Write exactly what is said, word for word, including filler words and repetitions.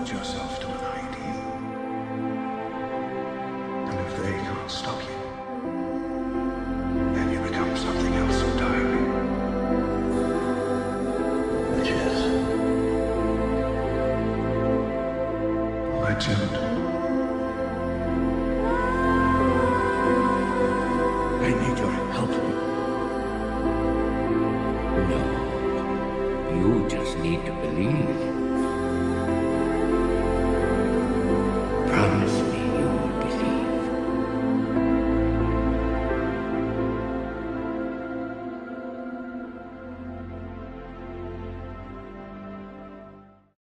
hold yourself to an ideal. And if they can't stop you, then you become something else entirely. Which is? Legend.